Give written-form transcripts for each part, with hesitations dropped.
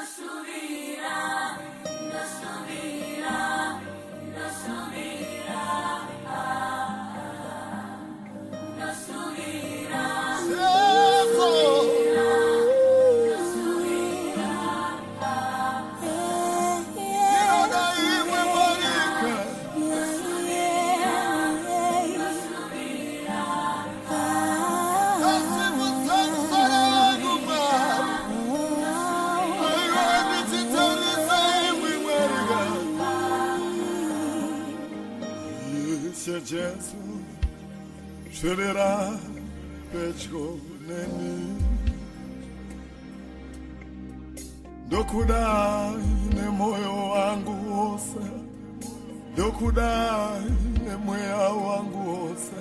Jesu, Shirira, Pechko, Neni, Dokudai, ne moyo wangu wose, Dokudai, ne moyo wangu wose.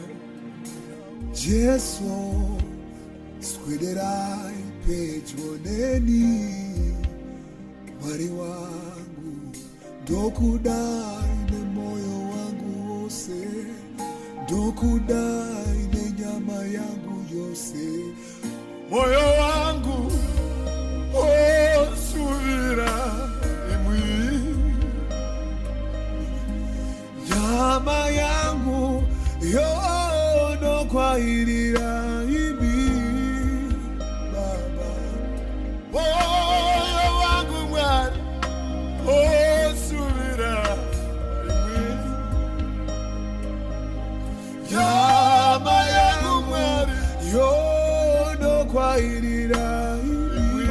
Jesu, Shirira, Pechko, Neni, Mari wangu, Dokudai, ne moyo wangu wose. Dokudai ne nyama yangu yose, moyo wangu osubira imwi, nyama yangu yono kwa irira imi, Baba. Moyo wangu mwari osubira imwi, nyama yangu mwari yono kwa irira imi,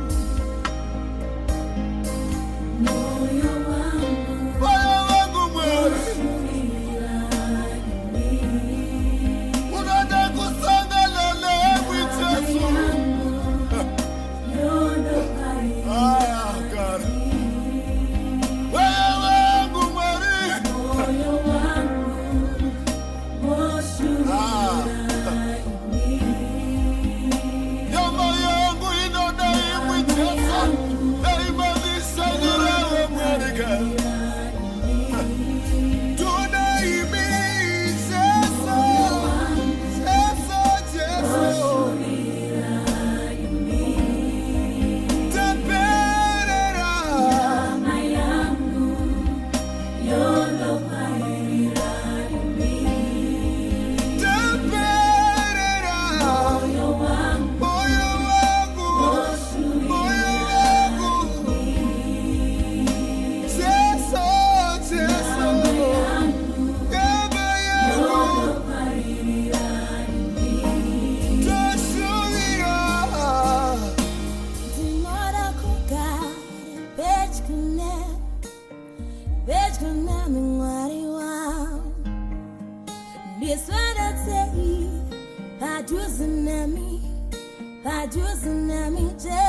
moyo wangu mwari unataka kusanga lele mwichesu. Ah, God. Moyo wangu mwari Pajuzinami,